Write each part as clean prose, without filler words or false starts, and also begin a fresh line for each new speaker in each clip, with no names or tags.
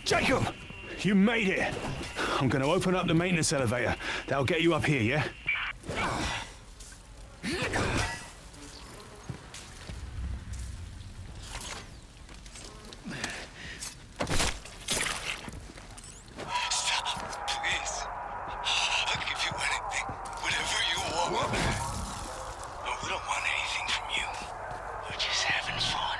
Jacob! You made it! I'm gonna open up the maintenance elevator. That'll get you up here, yeah?
Stop, please. I'll give you anything, whatever you want. No, we don't want anything from you. We're just having fun.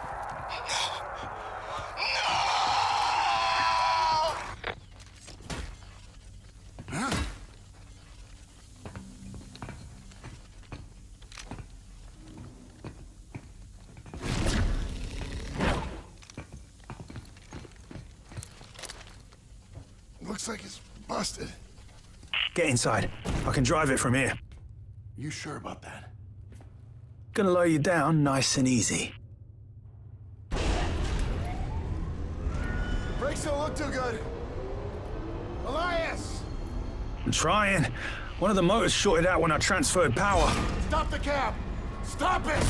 Looks like it's busted.
Get inside. I can drive it from here.
You sure about that?
Gonna lower you down nice and easy.
Brakes don't look too good. Elias!
I'm trying. One of the motors shorted out when I transferred power.
Stop the cab! Stop it!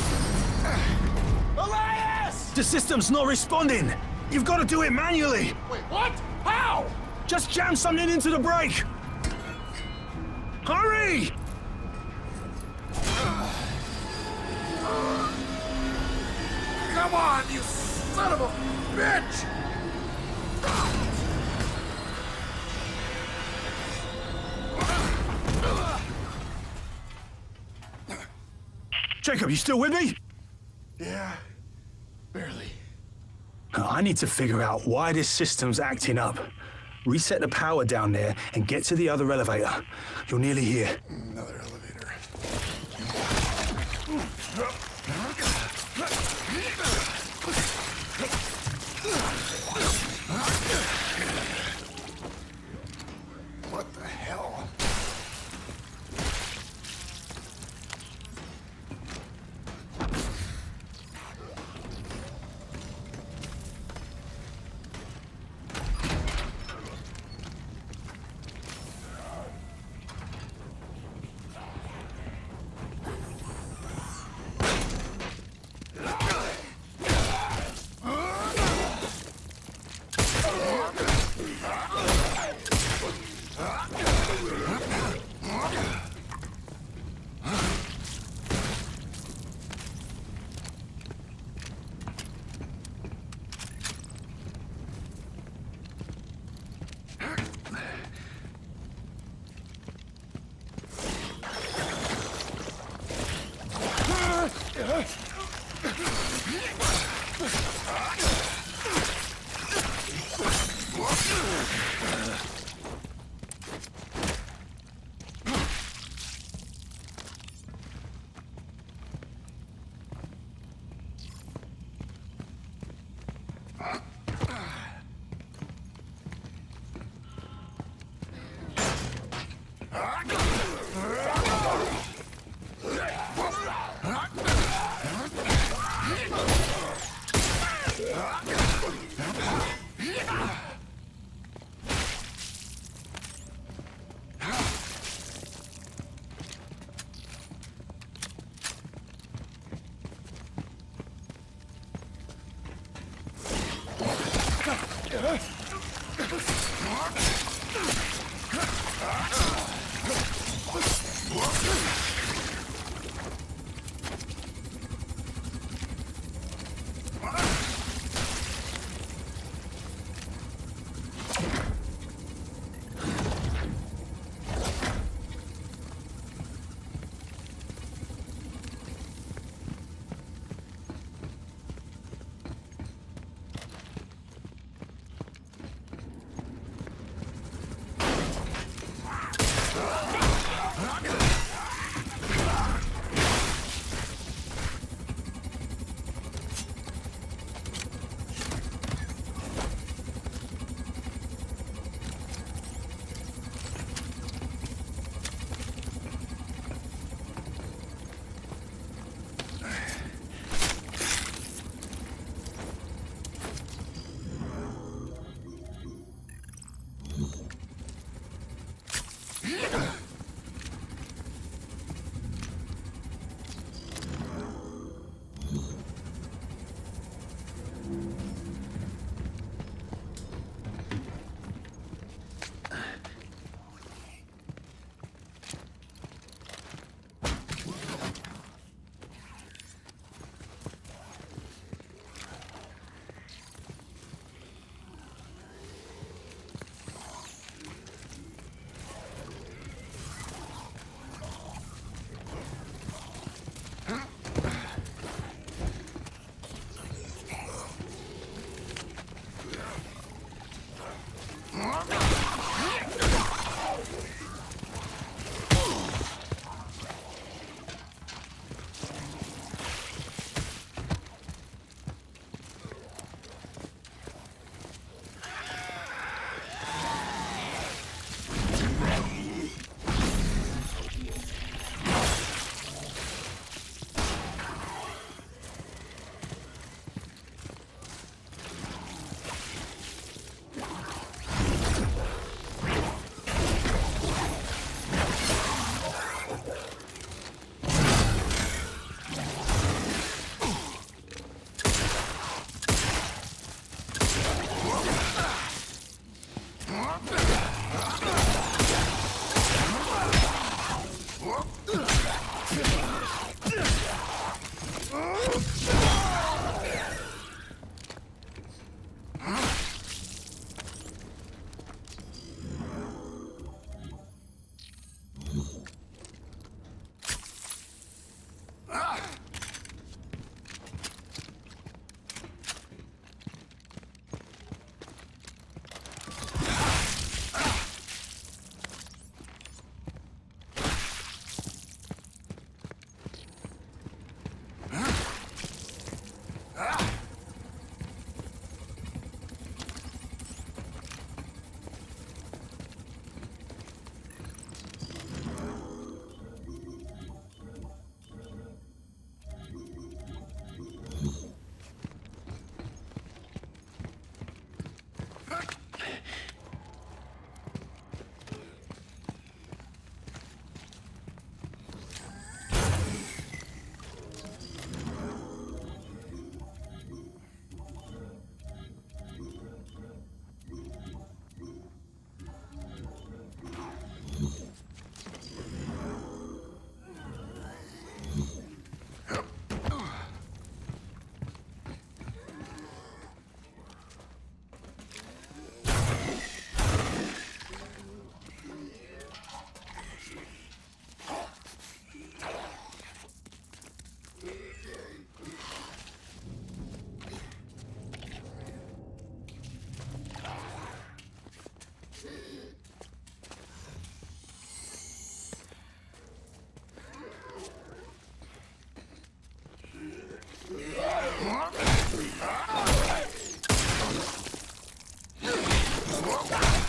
Elias!
The system's not responding. You've got to do it manually.
Wait, what? How?
Just jam something into the brake. Hurry!
Come on, you son of a bitch!
Jacob, you still with me?
Yeah, barely.
I need to figure out why this system's acting up. Reset the power down there and get to the other elevator. You're nearly here.
Another elevator. What the hell?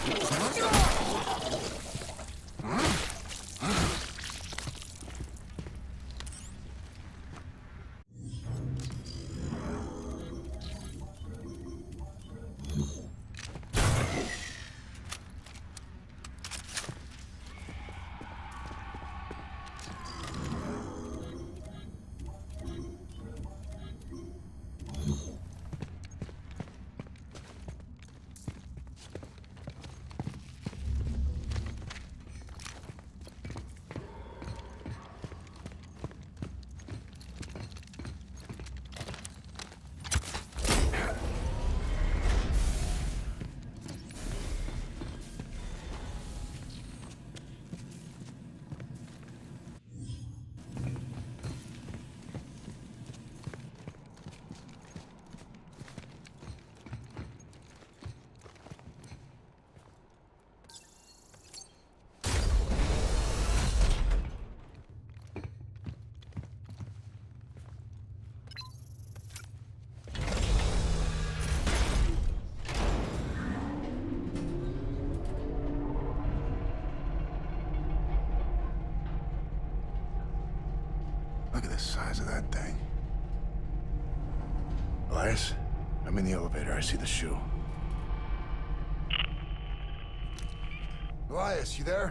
Look at the size of that thing. Elias, I'm in the elevator. I see the shoe. Elias, you there?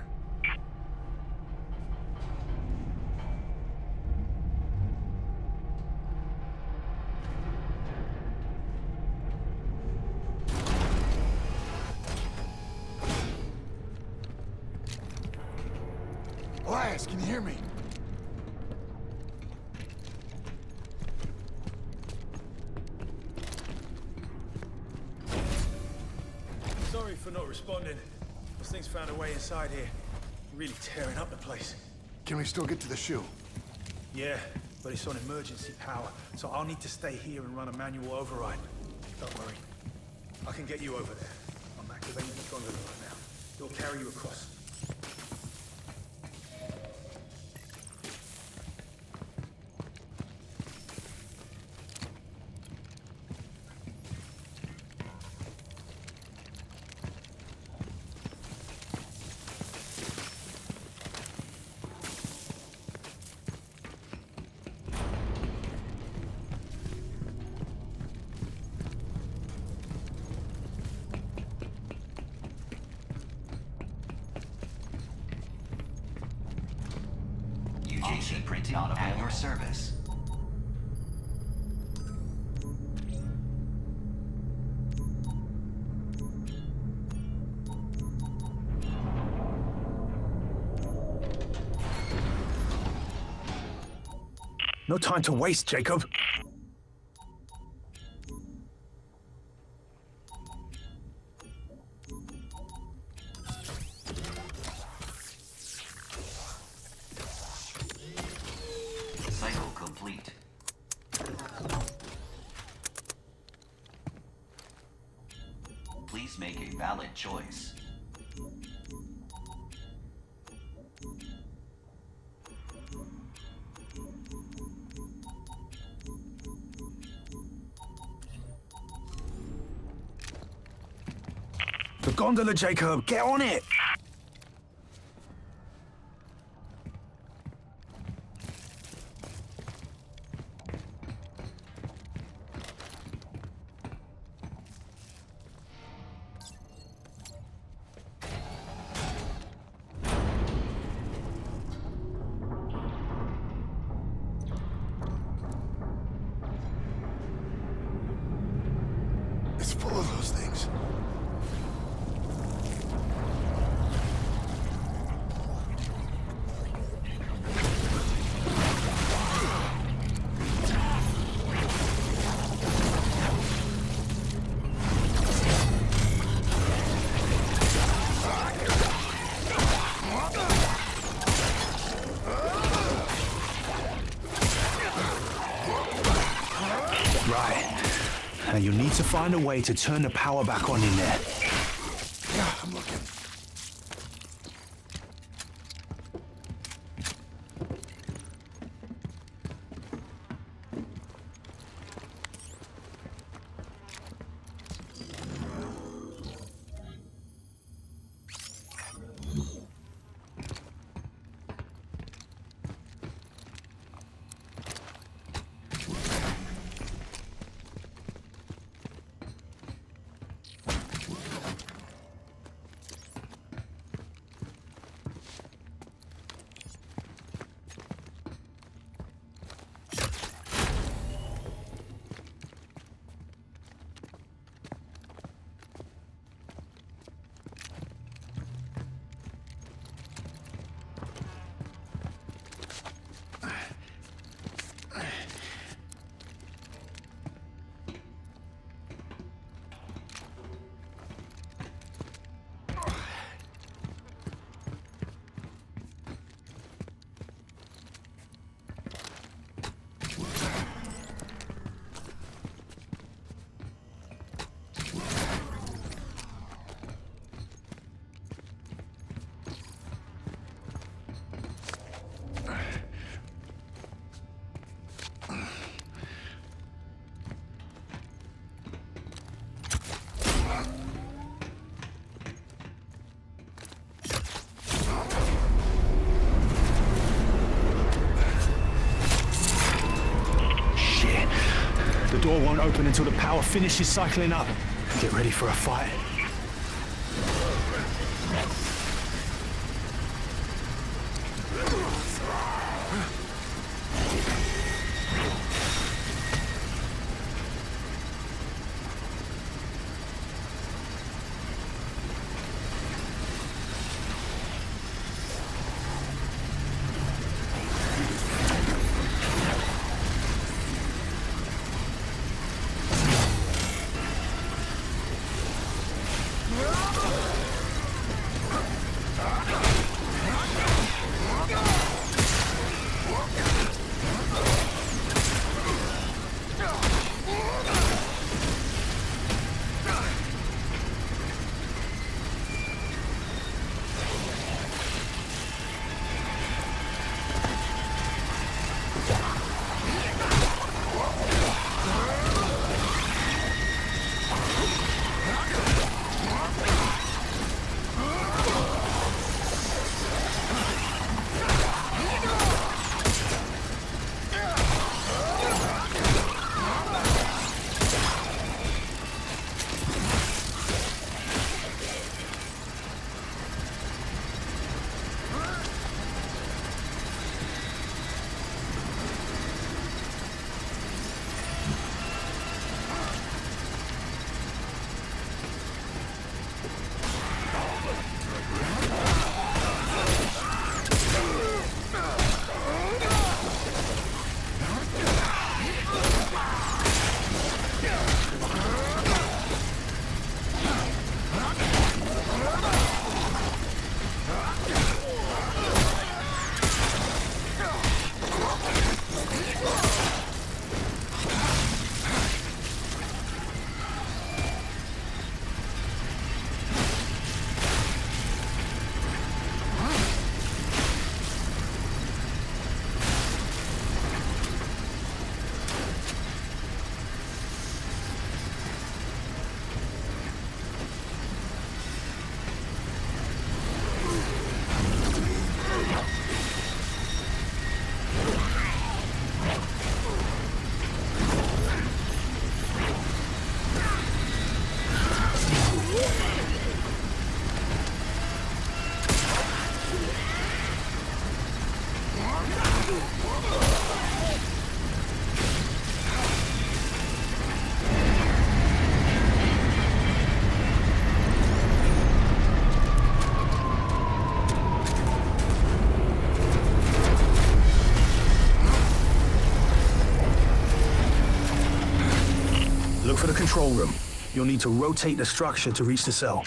Elias, can you hear me?
Sorry for not responding. Those things found a way inside here. Really tearing up the place.
Can we still get to the shoe?
Yeah, but it's on emergency power, so I'll need to stay here and run a manual override. Don't worry. I can get you over there. I'm activating the gondola right now. It'll carry you across.
UJC printing at your service.
No time to waste, Jacob.
Cycle complete. Please make a valid choice.
The gondola, Jacob! Get on it!
It's full of those things.
Right. Now you need to find a way to turn the power back on in there.
Yeah, I'm looking.
door won't open until the power finishes cycling up. Get ready for a fight. Look for the control room. You'll need to rotate the structure to reach the cell.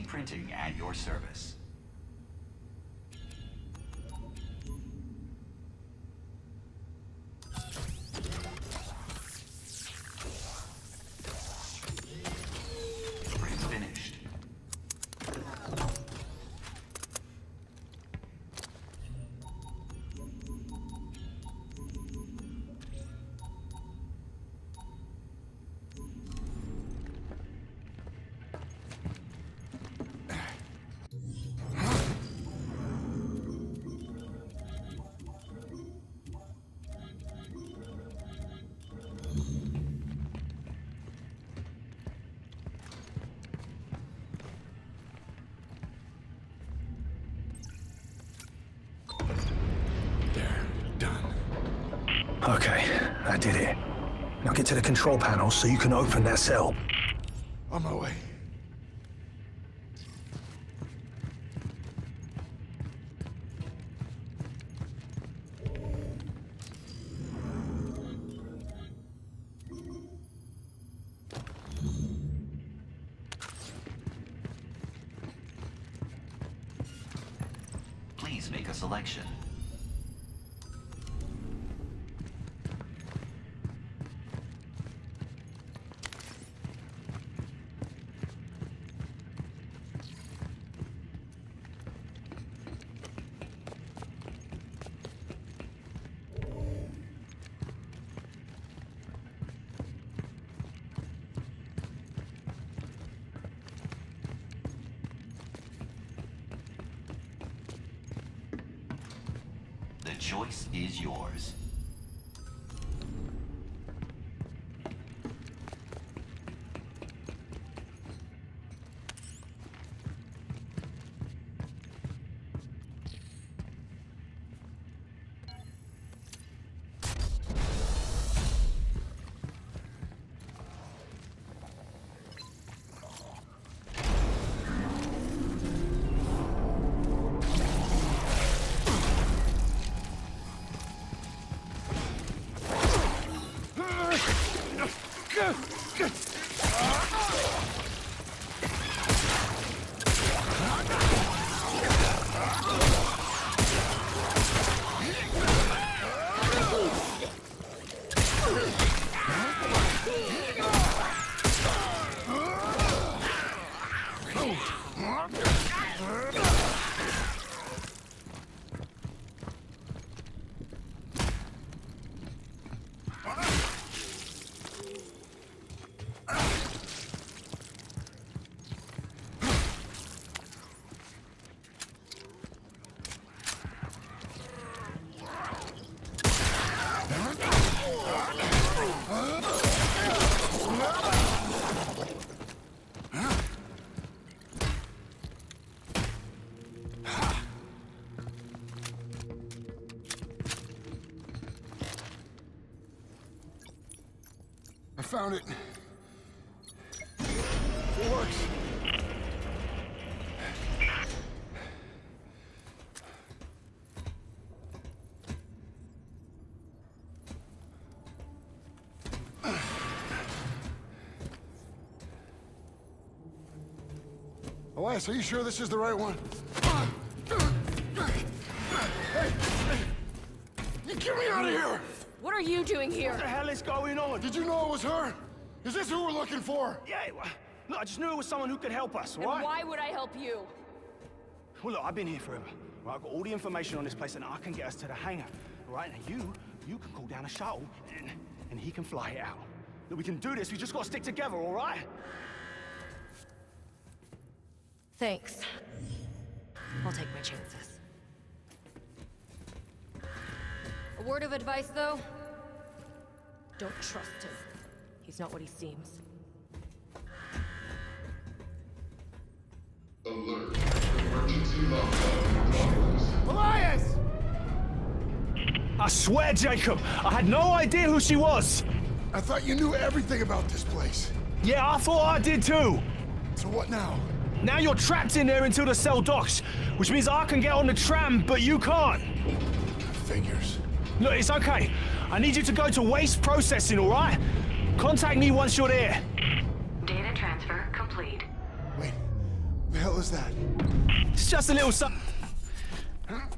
Printing at your service. Print finished.
Okay, I did it. Now get to the control panel so you can open that cell.
On my way.
Please make a selection. The choice is yours.
I found it. It works. Elias, are you sure this is the right one? Hey! Get me out of here!
What are you doing here?
What the hell is going on?
Did you know it was her? Is this who we're looking for?
Yeah, look, I just knew it was someone who could help us,
And
right?
why would I help you?
Well, look, I've been here forever. Right, I've got all the information on this place, and I can get us to the hangar. Right, now you can call down a shuttle, and he can fly it out. Look, we can do this. We just got to stick together, all right?
Thanks. I'll take my chances. A word of advice, though? Don't trust him. He's not what he seems.
Alert. Emergency lockdown in progress.
Elias! I swear, Jacob, I had no idea who she was.
I thought you knew everything about this place.
Yeah, I thought I did too.
So what now?
Now you're trapped in there until the cell docks, which means I can get on the tram, but you can't.
Figures.
Look, it's okay. I need you to go to waste processing, all right? Contact me once you're there.
Data transfer complete.
Wait, The hell is that?
It's just a little something.